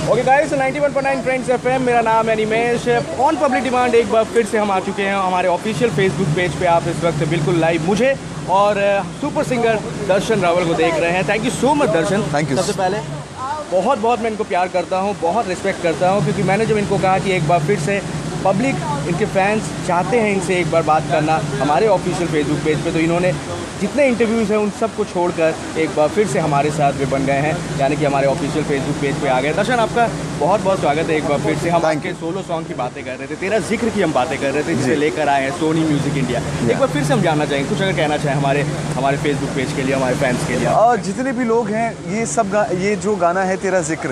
Okay guys, 91.9 friends FM, मेरा नाम है निमेश। ऑन पब्लिक डिमांड एक बार फिर से हम आ चुके हैं हमारे ऑफिशियल फेसबुक पेज पे। आप इस वक्त बिल्कुल लाइव मुझे और सुपर सिंगर दर्शन रावल को देख रहे हैं। Thank you so much Darshan. Thank you. सबसे पहले बहुत मैं इनको प्यार करता हूँ, बहुत रिस्पेक्ट करता हूँ, क्योंकि मैंने जब इनको कहा कि एक बार फिर से पब्लिक, इनके फैंस चाहते हैं इनसे एक बार बात करना हमारे ऑफिशियल फेसबुक पेज पे, तो इन्होंने जितने इंटरव्यूज़ हैं उन सब को छोड़कर एक बार फिर से हमारे साथ वे बन गए हैं, यानी कि हमारे ऑफिशियल फेसबुक पेज पे आ गए। दर्शन, आपका बहुत स्वागत है एक बार फिर से। हम आपके सोलो सॉन्ग की बातें कर रहे थे, तेरा जिक्र की हम बातें कर रहे थे, जिसे लेकर आए हैं सोनी म्यूजिक इंडिया। एक बार फिर से हम जानना चाहेंगे, कुछ अगर कहना चाहें हमारे फेसबुक पेज के लिए, हमारे फैंस के लिए। और जितने भी लोग हैं, ये जो गाना है तेरा जिक्र,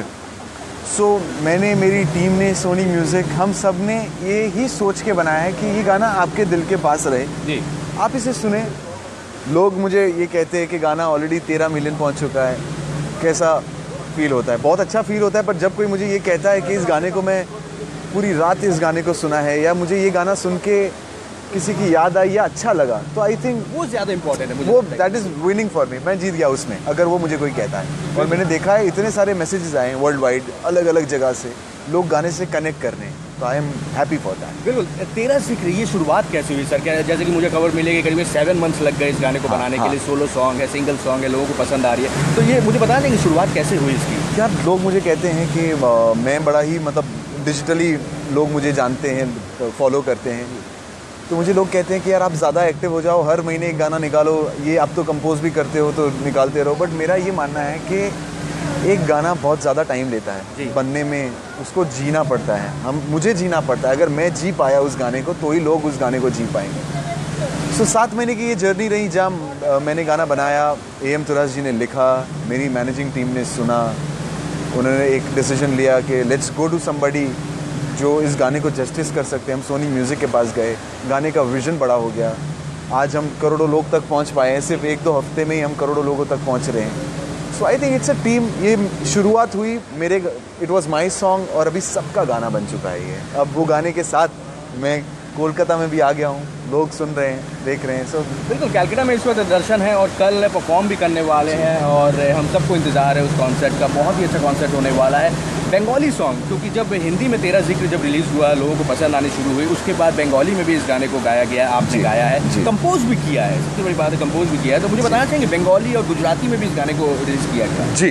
मैंने, मेरी टीम ने, सोनी म्यूज़िक, हम सब ने ये ही सोच के बनाया है कि ये गाना आपके दिल के पास रहे जी। आप इसे सुने। लोग मुझे ये कहते हैं कि गाना ऑलरेडी 13 मिलियन पहुंच चुका है, कैसा फील होता है? बहुत अच्छा फील होता है। पर जब कोई मुझे ये कहता है कि इस गाने को, मैं पूरी रात इस गाने को सुना है, या मुझे ये गाना सुन के किसी की याद आई या अच्छा लगा, तो आई थिंक वो ज़्यादा इंपॉर्टेंट है मुझे। वो that is winning for me. मैं जीत गया उसमें, अगर वो मुझे कोई कहता है। और मैंने देखा है इतने सारे मैसेजेस आए हैं वर्ल्ड वाइड, अलग अलग जगह से लोग गाने से कनेक्ट कर रहे हैं, तो I am happy for that. बिल्कुल। तेरा जिक्र, ये शुरुआत कैसे हुई सर? क्या, जैसे कि मुझे खबर मिली कि करीब 7 मंथ्स लग गए इस गाने को बनाने के लिए। सोलो सॉन्ग है, सिंगल सॉन्ग है, लोगों को पसंद आ रही है, तो ये मुझे बता दें कि शुरुआत कैसे हुई इसकी? क्या लोग मुझे कहते हैं कि मैं बड़ा ही, मतलब डिजिटली लोग मुझे जानते हैं, फॉलो करते हैं, तो मुझे लोग कहते हैं कि यार आप ज़्यादा एक्टिव हो जाओ, हर महीने एक गाना निकालो, ये आप तो कंपोज भी करते हो तो निकालते रहो। बट मेरा ये मानना है कि एक गाना बहुत ज़्यादा टाइम लेता है बनने में, उसको जीना पड़ता है, मुझे जीना पड़ता है। अगर मैं जी पाया उस गाने को, तो ही लोग उस गाने को जी पाएंगे। 7 महीने की ये जर्नी रही, जहाँ मैंने गाना बनाया, AM तुराश जी ने लिखा, मेरी मैनेजिंग टीम ने सुना, उन्होंने एक डिसीजन लिया कि लेट्स गो टू समबडी जो इस गाने को जस्टिस कर सकते हैं। हम सोनी म्यूज़िक के पास गए, गाने का विजन बड़ा हो गया, आज हम करोड़ों लोग तक पहुंच पाए हैं। सिर्फ 1-2 हफ्ते में ही हम करोड़ों लोगों तक पहुंच रहे हैं। So I think it's a team. ये शुरुआत हुई मेरे, इट वाज माय सॉन्ग, और अभी सबका गाना बन चुका है ये। अब वो गाने के साथ मैं कोलकाता में भी आ गया हूँ, लोग सुन रहे हैं, देख रहे हैं। बिल्कुल, कैलकाटा में इस वक्त दर्शन है और कल परफॉर्म भी करने वाले हैं, और हम सबको इंतज़ार है उस कॉन्सर्ट का। बहुत ही अच्छा कॉन्सर्ट होने वाला है। बंगाली सॉन्ग, क्योंकि जब हिंदी में तेरा जिक्र जब रिलीज़ हुआ, लोगों को पसंद आनी शुरू हुई, उसके बाद बंगाली में भी इस गाने को गाया गया, आपने गाया है, कंपोज भी किया है। सबसे बड़ी बात है कंपोज भी किया है। तो मुझे बताना चाहेंगे, बंगाली और गुजराती में भी इस गाने को रिलीज़ किया गया? जी।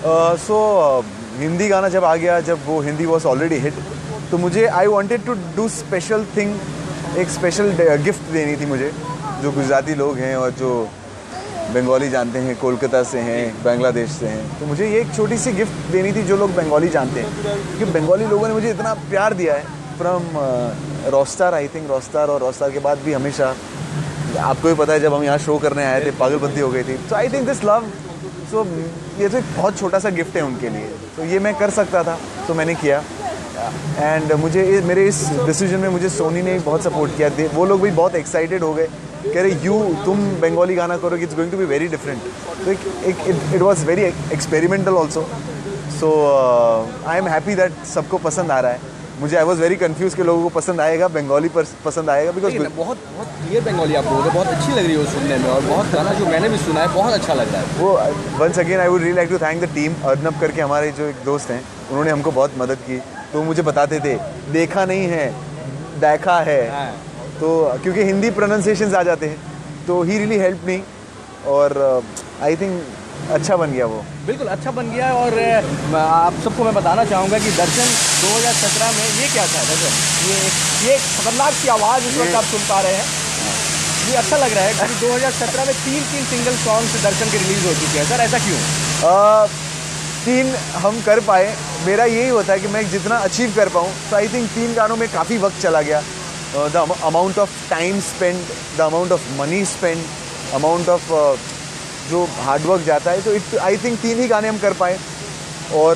हिंदी गाना जब आ गया, जब वो हिंदी वॉज ऑलरेडी हिट, तो मुझे I wanted to do special thing, एक स्पेशल गिफ्ट देनी थी मुझे, जो गुजराती लोग हैं और जो बंगाली जानते हैं, कोलकाता से हैं, बांग्लादेश से हैं। तो मुझे ये एक छोटी सी गिफ्ट देनी थी जो लोग बंगाली जानते हैं, क्योंकि बंगाली लोगों ने मुझे इतना प्यार दिया है फ्रॉम रॉस्टार, आई थिंक रॉस्टार, और रॉस्टार के बाद भी हमेशा, आपको भी पता है जब हम यहाँ शो करने आए थे, पागलपंती हो गई थी। So I think this love, so ये तो एक बहुत छोटा सा गिफ्ट है उनके लिए, तो ये मैं कर सकता था, तो मैंने किया। एंड मुझे मेरे इस डिसीजन में मुझे सोनी ने बहुत सपोर्ट किया। वो लोग भी बहुत एक्साइटेड हो गए, कह रहे तुम बंगाली गाना करोगे, it's going to be very different. तो it was very experimental also. So I am happy that सबको पसंद आ रहा है। मुझे आई वॉज वेरी कंफ्यूज कि लोगों को पसंद आएगा, बंगाली पर पसंद आएगा, बिकॉज बहुत क्लियर बंगाली आप बोल रहे, बहुत अच्छी लग रही है सुनने में, और बहुत गाना जो मैंने भी सुना है बहुत अच्छा लग रहा है वो। Once again I would really like to thank the team. Arnab करके हमारे जो एक दोस्त हैं, उन्होंने हमको बहुत मदद की। तो मुझे बताते थे, देखा नहीं है, देखा है। तो क्योंकि हिंदी प्रोनाउंसिएशंस आ जाते हैं, तो ही रियली हेल्प मी, और आई थिंक अच्छा बन गया वो। बिल्कुल अच्छा बन गया। और आप सबको मैं बताना चाहूँगा कि दर्शन 2017 में ये क्या था दर्शन, ये खतरनाक सी आवाज़ इस वक्त आप सुन पा रहे हैं, ये अच्छा लग रहा है, क्योंकि 2017 में 3 सिंगल सॉन्ग्स दर्शन के रिलीज़ हो चुके हैं। सर ऐसा क्यों? 3 हम कर पाए, मेरा यही होता है कि मैं जितना अचीव कर पाऊँ। तो आई थिंक 3 गानों में काफ़ी वक्त चला गया। The amount of time spend, the amount of money spend, amount of जो हार्डवर्क जाता है, तो आई थिंक 3 ही गाने हम कर पाए। और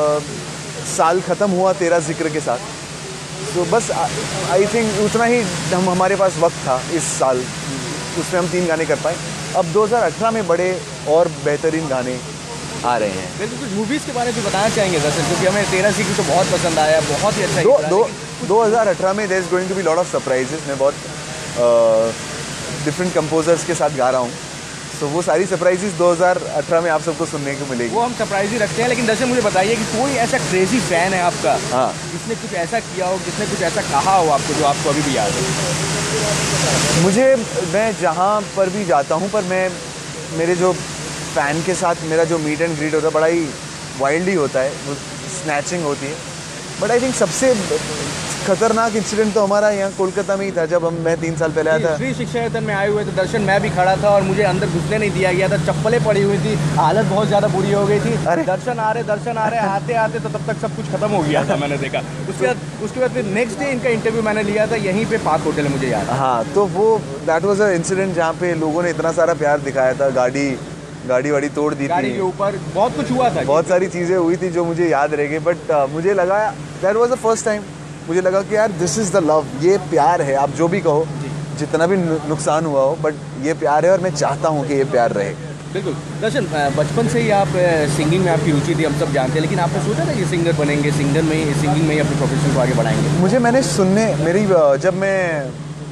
साल ख़त्म हुआ तेरा जिक्र के साथ, तो बस आई थिंक उतना ही हमारे पास वक्त था इस साल, उसमें हम 3 गाने कर पाए। अब 2018 में बड़े और बेहतरीन गाने आ रहे हैं। बिल्कुल, कुछ मूवीज़ के बारे में बताना चाहेंगे दर्शन, क्योंकि हमें तेरा जिक्र तो बहुत पसंद आया, बहुत ही अच्छा। 2018 में there is going to be lot of surprises. मैं बहुत डिफरेंट कंपोजर्स के साथ गा रहा हूँ। तो वो सारी सरप्राइजेस 2018 में आप सबको सुनने को मिलेगी। वो हम सरप्राइज ही रखते हैं। लेकिन दर्शन मुझे बताइए कि कोई ऐसा क्रेजी फैन है आपका, हाँ, जिसने कुछ ऐसा किया हो, जिसने कुछ ऐसा कहा हो आपको, जो आपको अभी भी याद है? मैं जहाँ पर भी जाता हूँ, पर मेरे जो फ़ैन के साथ मेरा जो मीट एंड ग्रीट होता है बड़ा ही वाइल्ड ही होता है, वो स्नैचिंग होती है। बट आई थिंक सबसे खतरनाक इंसिडेंट तो हमारा यहाँ कोलकाता में ही था, जब मैं 3 साल पहले आया था। श्री शिक्षा यतन में आए हुए थे दर्शन, मैं भी खड़ा था और मुझे अंदर घुसने नहीं दिया गया था। चप्पलें पड़ी हुई थी, हालत बहुत ज़्यादा बुरी हो गई थी। दर्शन आ रहे आते आते तो तब तक सब कुछ खत्म हो गया था, मैंने देखा। उसके बाद फिर नेक्स्ट डे इनका इंटरव्यू मैंने लिया था यहीं पे पार्क होटल है, मुझे याद है। हाँ, तो वो दैट वाज अ इंसिडेंट जहाँ पे लोगों ने इतना सारा प्यार दिखाया था। गाड़ी वाड़ी तोड़ दी थी, गाड़ी के ऊपर बहुत कुछ हुआ था, बहुत सारी चीज़ें हुई थी जो मुझे याद रह गई। बट मुझे लगा that was the first time मुझे लगा कि यार दिस इज़ द लव, ये प्यार है। आप जो भी कहो, जितना भी नुकसान हुआ हो, बट ये प्यार है और मैं चाहता हूँ कि ये प्यार रहे। बिल्कुल। दर्शन, बचपन से ही आप सिंगिंग में आपकी रुचि थी, हम सब जानते हैं, लेकिन आपने सोचा था कि सिंगर बनेंगे, सिंगिंग में ही अपने प्रोफेशन को आगे बढ़ाएंगे? मैंने जब मैं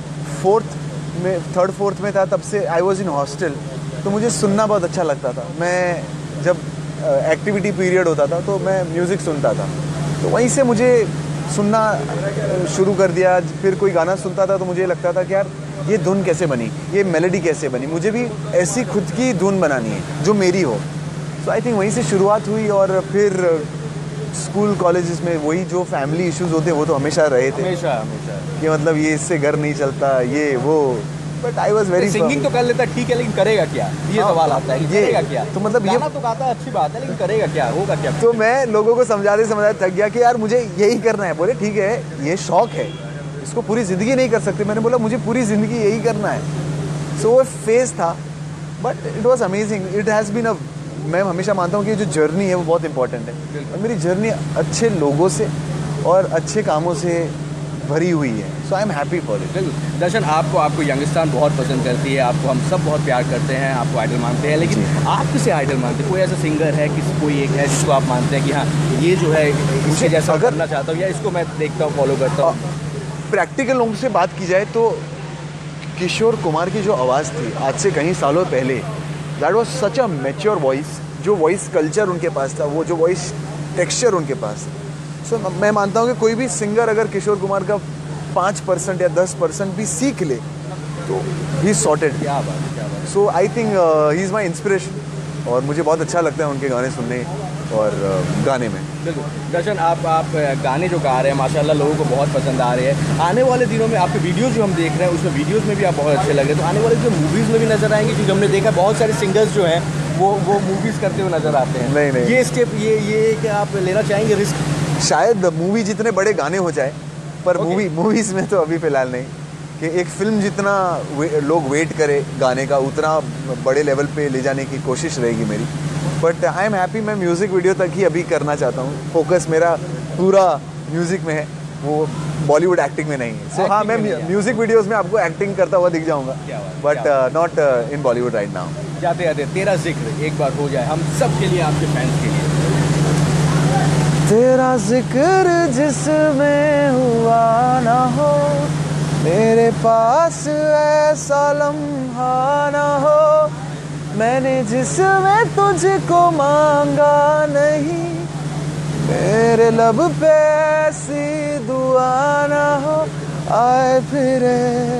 थर्ड फोर्थ में था, तब से आई वॉज इन हॉस्टल, तो मुझे सुनना बहुत अच्छा लगता था। मैं जब एक्टिविटी पीरियड होता था तो मैं म्यूज़िक सुनता था, तो वहीं से मुझे सुनना शुरू कर दिया। फिर कोई गाना सुनता था तो मुझे लगता था कि यार ये धुन कैसे बनी, ये मेलोडी कैसे बनी, मुझे भी ऐसी खुद की धुन बनानी है जो मेरी हो। सो आई थिंक वहीं से शुरुआत हुई। और फिर स्कूल कॉलेजेस में वही जो फैमिली इश्यूज होते हैं वो तो हमेशा रहे थे, हमेशा कि मतलब ये इससे घर नहीं चलता, ये वो। But I was very singing तो कर लेता ठीक है, लेकिन करेगा क्या, ये सवाल आता है। ये करेगा क्या? तो मतलब गाना तो गाता है, अच्छी बात है, लेकिन करेगा क्या, होगा क्या? तो मैं लोगों को समझाते थक गया कि यार मुझे यही करना है। बोले ठीक है, ये शौक है, इसको पूरी ज़िंदगी नहीं कर सकते। मैंने बोला मुझे पूरी ज़िंदगी यही करना है। सो वो फेज़ था, but it was amazing. It has been मैं हमेशा मानता हूँ कि जो जर्नी है वो बहुत इंपॉर्टेंट है, और मेरी जर्नी अच्छे लोगों से और अच्छे कामों से भरी हुई है। So I am happy for it. Darshan, आपको यंगस्तान बहुत पसंद करती है, आपको हम सब बहुत प्यार करते हैं, आपको आइडल मानते हैं, लेकिन आप किसे आइडल मानते हैं? कोई ऐसा सिंगर है, कोई एक है जिसको आप मानते हैं कि हाँ ये जो है इसके जैसा करना चाहता हूँ, या इसको मैं देखता हूँ, फॉलो करता हूँ? प्रैक्टिकल लोगों से बात की जाए तो किशोर कुमार की जो आवाज़ थी आज से कई सालों पहले, that was such a mature voice. जो वॉइस कल्चर उनके पास था, वो जो वॉइस टेक्सचर उनके पास। सो मैं मानता हूँ कि कोई भी सिंगर अगर किशोर कुमार का 5% या 10% भी सीख ले तो ही सॉर्टेड। क्या बात। So I think he is my inspiration, और मुझे बहुत अच्छा लगता है उनके गाने सुनने और गाने में। बिल्कुल। दर्शन, आप गाने जो गा रहे हैं माशाल्लाह लोगों को बहुत पसंद आ रहे हैं। आने वाले दिनों में आपके वीडियोस जो हम देख रहे हैं, उसमें वीडियोस में भी आप बहुत अच्छे लग रहे हैं, तो आने वाले जो मूवीज़ में भी नजर आएंगे? क्योंकि हमने देखा बहुत सारे सिंगर्स जो हैं वो मूवीज़ करते हुए नजर आते हैं। नहीं, ये स्टेप ये क्या आप लेना चाहेंगे रिस्क? शायद मूवी जितने बड़े गाने हो जाए, पर मूवीज़ में तो अभी फ़िलहाल नहीं। कि एक फ़िल्म जितना लोग वेट करे गाने का, उतना बड़े लेवल पे ले जाने की कोशिश रहेगी मेरी। बट आई एम हैप्पी, मैं म्यूज़िक वीडियो तक ही अभी करना चाहता हूँ। फोकस मेरा पूरा म्यूज़िक में है, वो बॉलीवुड एक्टिंग में नहीं है। सो हाँ, मैं म्यूज़िक वीडियोज़ में आपको एक्टिंग करता हुआ दिख जाऊँगा, but not in Bollywood right now. जाते जाते तेरा जिक्र एक बार हो जाए हम सब के लिए, आपके फैंस के लिए। तेरा जिक्र जिसमें हुआ ना हो, मेरे पास ऐसा लम्हा ना हो, मैंने जिसमें तुझको मांगा नहीं, मेरे लब पे ऐसी दुआ ना हो, आए फिरे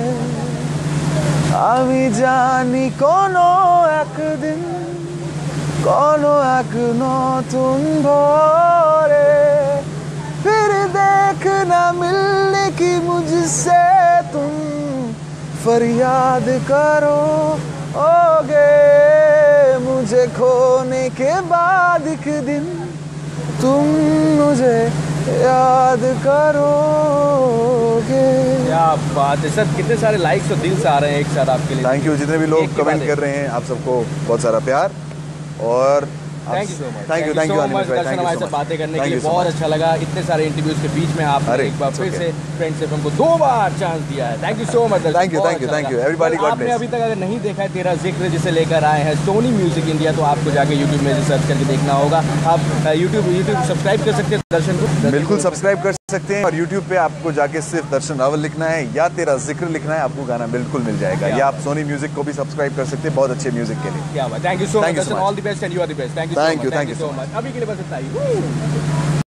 আমি জানি কোনো একদিন কোনো এক নতুন ভোরে फिर देखना मिलने की मुझसे तुम फरियाद करोगे, मुझे खोने के बाद एक दिन तुम मुझे याद करोगे। क्या बात है सर, कितने सारे लाइक्स और दिल से आ रहे हैं एक साथ आपके लिए। थैंक यू, जितने भी लोग कमेंट कर रहे हैं, आप सबको बहुत सारा प्यार और thank you so much. Thank you Darshan, हमारे साथ बातें करने के लिए बहुत अच्छा लगा। इतने सारे इंटरव्यूज के बीच में आपने एक बार फिर से फ्रेंड्स एफएम को 2 बार चांस दिया है। Thank you so much. Thank you everybody. आपने अभी तक अगर नहीं देखा है तेरा जिक्र, जिसे लेकर आए हैं सोनी म्यूजिक इंडिया, तो आपको जाके यूट्यूब में सर्च करके देखना होगा। आप यूट्यूब सब्सक्राइब कर सकते हैं दर्शन को, बिल्कुल सब्सक्राइब कर सकते हैं। और YouTube पे आपको जाके सिर्फ दर्शन रावल लिखना है या तेरा जिक्र लिखना है, आपको गाना बिल्कुल मिल जाएगा। या आप सोनी म्यूजिक को भी सब्सक्राइब कर सकते हैं बहुत अच्छे म्यूजिक के लिए। क्या बात, thank you so Thank you much, so much. All the best and you are the best. Thank you Thank you so much. अभी के लिए बस इतना ही।